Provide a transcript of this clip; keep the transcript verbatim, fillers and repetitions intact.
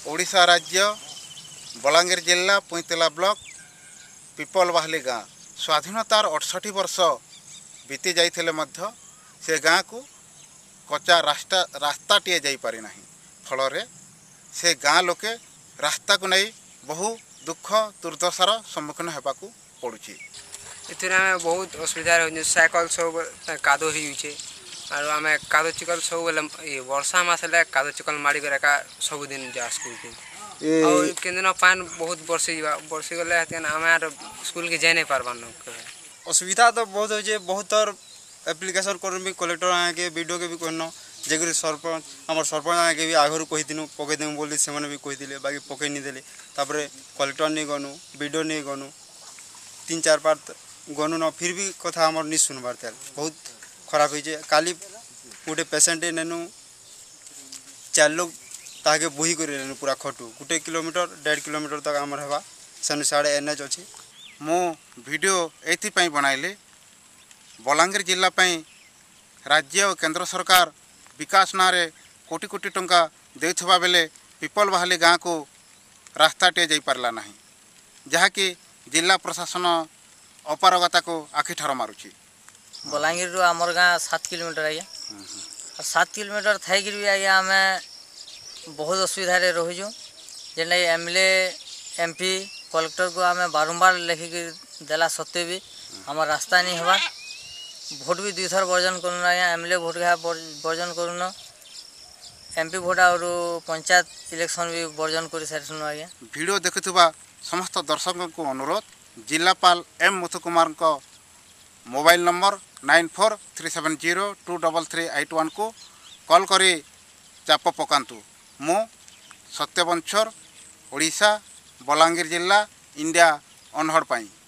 ओडिशा राज्य बलांगीर जिला पुईतला ब्लॉक पिपलबाहली गाँ स्वाधीनतार अड़सठ वर्ष बीती जाइथिले मध्य से गाँ को कच्चा रास्ता रास्ताटीए जाइपारि नाही फल से गाँ लोके रास्ता को नहीं बहु दुख दुर्दशार सम्मुखीन होगाकू पड़ुछि। इतने आम बहुत असुविधा रही साइकल सब कादो होचे और आम कादो चिकल सब बेले वर्षा मस कादो चिकल माड़ी का सबुदिन जा स्कूल के दिन पान बहुत बरसी बरसी गले आम स्कूल के जाई नहीं पार्बान। असुविधा तो बहुत हो बहुत एप्लिकेशन कर भी कलेक्टर आके वीडियो के भी कहन जे सरपंच आम सरपंच आके भी आगु कहीदिनु पकईदेमु बोली से भी कहीदे बाकी पकई नहीं देले कलेक्टर नहीं गनु वीडियो नहीं गनु तीन चार बार गनु न फिर भी कथा आमर नहीं सुनबार तेल बहुत खराब हो काली गोटे पेसेंट नेनु चार लोग ताके बोही कर पूरा खटू गोटे किलोमीटर डेढ़ किलोमीटर तक आमर हवा सेनु साढ़े एन एच अच्छी मो वीडियो एथि बनाइले बलांगीर जिला राज्य और केंद्र सरकार विकास नारे कोटी कोटी टंका देउथबा बेले पिपलबाहली गाँ को रास्ताटे जाई पारला नहीं जहाँकि जिला प्रशासन अपारगता को आखि ठार मारुछि। बलांगीर आमर गाँ सात किलोमीटर आज्ञा और सात किलोमीटर थी भी आज्ञा आम बहुत असुविधा रोचु जेन M L M P collector को आम बारंबार लिखिक देला सत्वे भी आम रास्ता नहीं हवा भोट भी दुई थर बर्जन करूँ आज्ञा एम एल ए भोट बर्जन करूँ एम पी भोट और पंचायत इलेक्शन भी बर्जन कर सारी आज्ञा। वीडियो देखुवा समस्त दर्शकों को अनुरोध जिलापाल एम मुथु कुमार को mobile number nine four three seven zero two double three eight one को कॉल करी चाप पकातु। मु सत्यवंशर ओडिशा बलांगीर जिला इंडिया अनहड़ पाई।